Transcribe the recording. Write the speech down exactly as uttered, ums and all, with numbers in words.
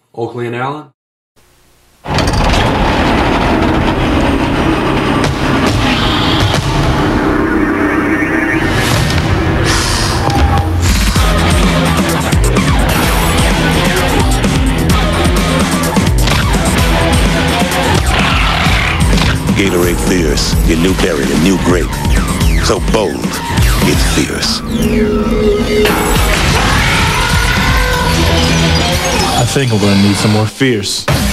Oakley and Allen. Gatorade Fierce, your new berry, a new grape. So bold, it's fierce. I think I'm gonna need some more Fierce.